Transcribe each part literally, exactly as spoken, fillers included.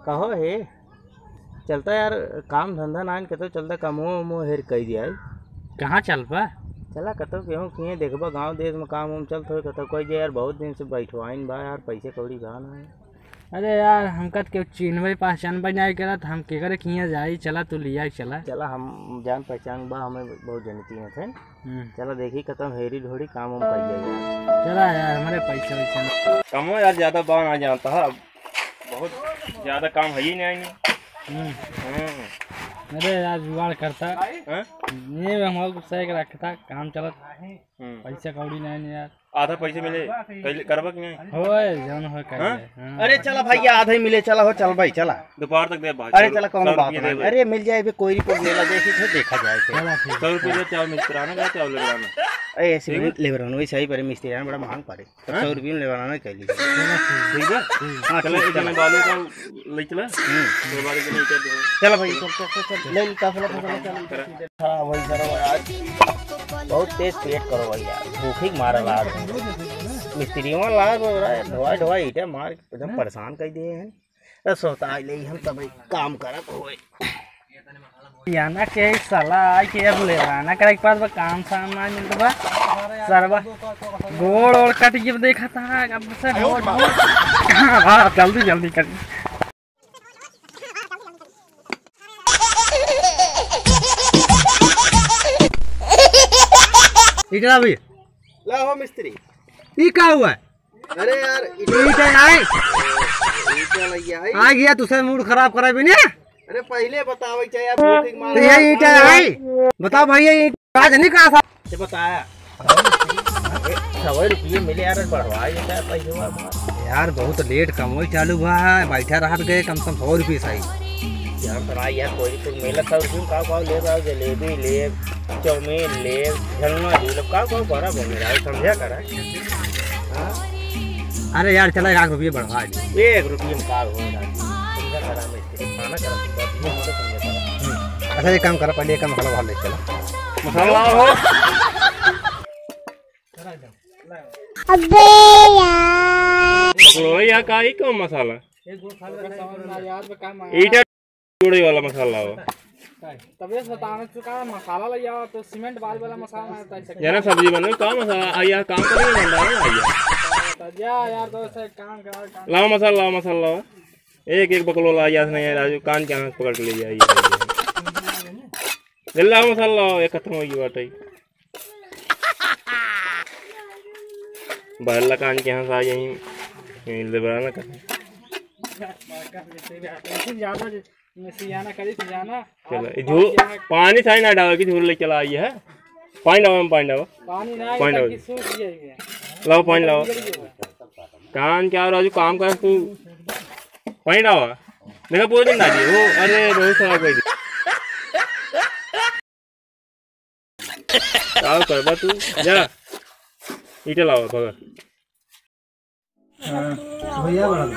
कहो हे चलता यार काम धंधा नान कतो चलता कमो मो हेर कह दिया कहाँ चल पा चला कतो केहूँ किए देखबा गांव देश में काम उम चलत हो कतो कोई जे यार बहुत दिन से बैठवाइन बा यार पैसे कौड़ी बा ना। अरे यार हमका के चिन्हवे पहचान बनाए करा था हम के करे किया जाई चला तू लिया चला चला हम जान पहचान बा हमें बहुत जनती है थे चला देखी कतम हेरी ढोड़ी काम उम कइया यार चला यार हमारे पैसे वैसे कमो यार ज्यादा बा ना जानता है बहुत ज्यादा काम है ही नहीं। अरे यार जुगाड़ करता ये हमारे सही रखता काम चलत पैसा कौड़ी नहीं यार आधा पैसे मिले करबा कि नहीं होए जौन हो कर अरे चला भैया आधा ही मिले चला हो चल भाई चला दोपहर तक दे भाई अरे चला कौन बात नहीं अरे मिल जाए बे कोई रिपोर्ट मेला देखी थे देखा जाए सौ रुपये चावल मिस्त्राना का चावल लेवाना अरे ऐसे भी लेवराना वही सही पड़े मिस्त्री बड़ा महंग पड़े सौ रुपये में लेवाना नहीं कह लीजिए ठीक है हाँ चलो इतने बालू का ले चला दो बार के नीचे चला भाई चल चल ले का फला फला हां वही करो आज बहुत तेज पेट करो भाई यार भूखी मारा लाद मिस्त्रियों लाद ढोई ढोई ईटा मार एकदम परेशान कर दिए हैं सोता ले हम तब काम करत होए याना के साला आई के अब ले आना करे के पास काम सामान मिलत बा सरवा गोड़ और कट के देखा था अब से हां जल्दी जल्दी कर इधर भी ला हो मिस्त्री ये क्या हुआ है? अरे यार ईटा आए ईटा लगिया है आ गया तुझसे मूड खराब करा भी नहीं। अरे पहले बतावे चाहिए यार भूख मार तो ये ईटा आए बताओ भैया ये आज नहीं कहा था ये बताया सौ रुपये मिले यार बढ़वा ये पैसे यार बहुत लेट कमोई चालू हुआ है बैठा रहा गए कम से कम सौ रुपये सही यार बना यार कोई तो मेला सौ रुपये का का ले रहा जलेबी ले चौमीन ले झलना झूल का का बड़ा बने रहा समझा करा हां अरे यार चला एक रुपये बढ़वा दे एक रुपये में का हो रहा समझा करा मैं खाना करा समझा करा अच्छा ये काम करा पहले का मसाला भर ले चला मसाला हो अबे यार पकड़ो या काई को मसाला एक गो खाली सामान यार पे काम ईटा जोड़े वाला मसाला हो तबे बताना चुका मसाला ले आओ तो सीमेंट बाल वाला मसाला ना तय यार सब्जी बने का मसाला आया काम करेंगे भंडार में आया जा यार दोस्त काम करा काम लाओ मसाला लाओ मसाला लाओ एक एक बकलो ला यार नहीं राजू कान के हाथ पकड़ के ले जाइए जल्दी लाओ मसाला लाओ एक खत्म हो गई बात है बहला कान के हाथ आ यहीं ले बनाना कर ज्यादा मिसियाना करी जाना चलो झूल पानी साई ना डालो कि झूल ले चला आई है पानी डालो पानी डालो पानी ना पानी डालो कि सूख जाएगा लाओ पानी लाओ कान क्या राजू काम कर तू पानी डालो देखा पूरे दिन डाली वो अरे रोज सारा कोई आओ करबा तू जा ईटा लाओ भगा भैया बड़ा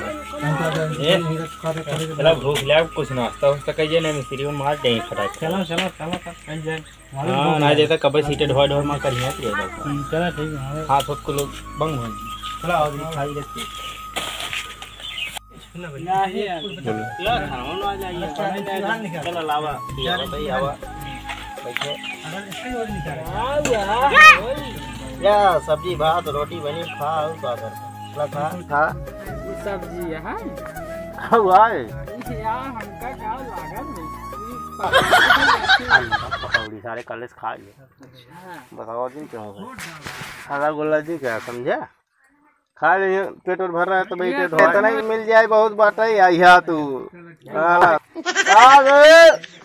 चला भूख लगा कुछ नाश्ता वास्ता कहिए ना मिस्त्री को मार दे फटाक चलो चलो चलो कल जाए हां ना देता कब सीटे ढोय ढोय मार करिए तो चलो ठीक है हाथ हाथ को लोग बंग हो चला और खाई रहती नहीं बोलो ला खाओ ना जाइए चलो लावा यार भाई आवा बैठे या सब्जी भात रोटी बनी खाओ सागर ला खा खा सब्जी है हुआ है यार हमका क्या लागत पकौड़ी सारे कल से खा लिए बताओ दिन क्यों खाना गोला जी क्या समझा खा लिए पेट और भर रहा है तो बैठे इतना ही मिल जाए बहुत बात है आइया तू आ गए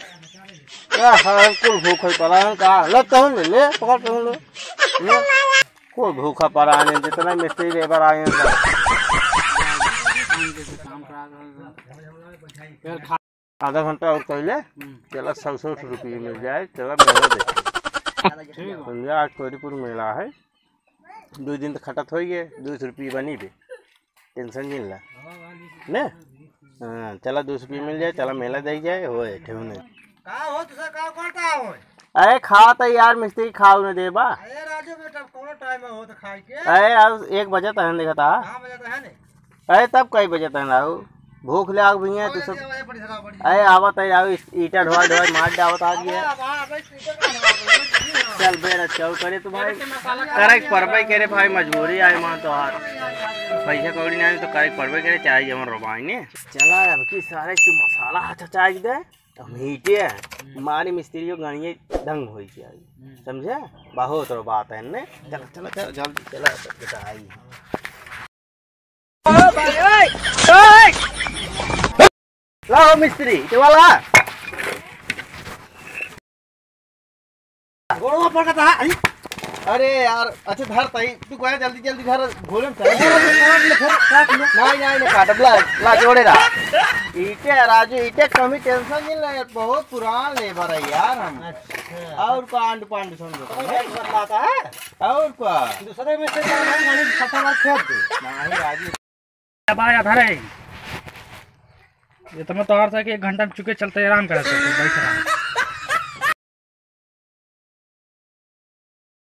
कुल भूख पड़ा का लगता हूँ ले पकड़ ले कोई भूखा पड़ा नहीं जितना मिस्त्री लेबर आए आधा घंटा और पहले चला सौ सौ रुपये मिल जाए चला मेला देखे समझा आज कोरीपुर मेला है दो दिन तो खटत हो गए दो सौ रुपये बनी भी टेंशन नहीं ला ने हाँ चला दो सौ रुपये मिल जाए चला मेला दे जाए हो ठेवने अरे खा तो यार मिस्त्री खाओ न दे बा अरे राजू बेटा कौन टाइम में हो तो खाई के अरे आज एक बजे तहन देखा था हां बजे तो है ने अरे तब कई बजे तहन आओ भूख लाग भैया तू सब अरे आवत है आओ ईटा ढोआ ढोआ मार डावत आ गया चल बेरा चल करे तो भाई करे परबे करे भाई मजबूरी आई मां तो हार पैसा कौड़ी नहीं तो करे परबे करे चाहिए हमर रोबाई ने चला अब की सारे तू मसाला हाथ चाय दे तो मीठे मारी मिस्त्रियों गणिए दंग होई चाहिए समझे बहुत रो बात है ने चल चल चल जल्दी चला बेटा आई ओ भाई ओए ओए लाओ मिस्त्री ये वाला गोड़वा पड़ था अरे यार अच्छा धर तई तू कोया जल्दी जल्दी धर भोले चल नहीं नहीं नहीं काट ला ला जोड़े रा ईटे राजू ईटे कमी टेंशन नहीं ले बहुत पुरान लेबर है यार हम और कांड पांड समझो बदलाता है और क्या दूसरे में से गाड़ी फटाफट फेंक दे नहीं राजू अब आया धरे ये तो मैं तोड़ सा कि एक घंटा चुके चलते आराम कर सकते बैठ रहा